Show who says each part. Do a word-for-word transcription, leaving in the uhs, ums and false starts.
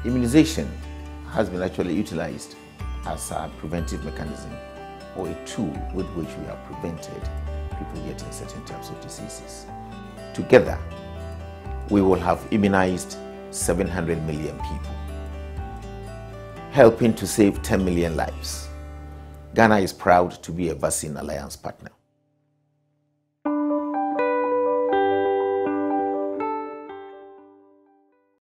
Speaker 1: Immunization has been actually utilized as a preventive mechanism or a tool with which we have prevented people getting certain types of diseases. Together, we will have immunized seven hundred million people, helping to save ten million lives. Ghana is proud to be a Vaccine Alliance partner.